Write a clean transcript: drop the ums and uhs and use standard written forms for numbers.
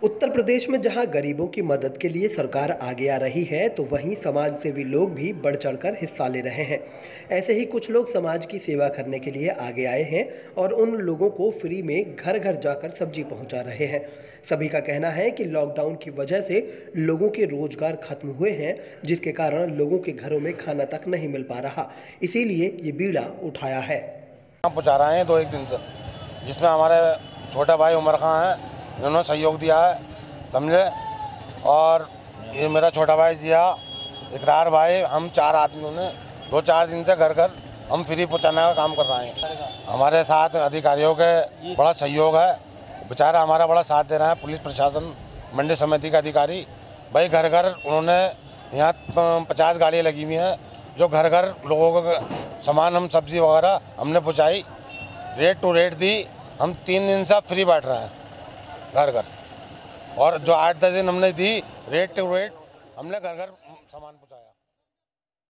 उत्तर प्रदेश में जहां गरीबों की मदद के लिए सरकार आगे आ रही है, तो वहीं समाज सेवी लोग भी बढ़ चढ़कर हिस्सा ले रहे हैं। ऐसे ही कुछ लोग समाज की सेवा करने के लिए आगे आए हैं और उन लोगों को फ्री में घर घर जाकर सब्जी पहुंचा रहे हैं। सभी का कहना है कि लॉकडाउन की वजह से लोगों के रोजगार खत्म हुए हैं, जिसके कारण लोगों के घरों में खाना तक नहीं मिल पा रहा। इसीलिए ये बीड़ा उठाया है। पहुँचा रहे हैं 2-1 दिन से, जिसमें हमारे छोटा भाई उमर खां है, इन्होंने सहयोग दिया है, समझे। और ये मेरा छोटा भाई जिया, इकरार भाई, हम 4 आदमियों ने 2-4 दिन से घर घर हम फ्री पहुँचाने का काम कर रहे हैं। हमारे साथ अधिकारियों के बड़ा सहयोग है, बेचारा हमारा बड़ा साथ दे रहे हैं। पुलिस प्रशासन, मंडी समिति के अधिकारी भाई घर घर उन्होंने यहाँ 50 गाड़ियाँ लगी हुई हैं, जो घर घर लोगों को सामान हम सब्जी वगैरह हमने पहुँचाई, रेट टू रेट दी। हम 3 दिन से फ्री बैठ रहे हैं घर घर, और जो 8-10 दिन हमने दी रेट टू रेट, हमने घर घर सामान पहुँचाया।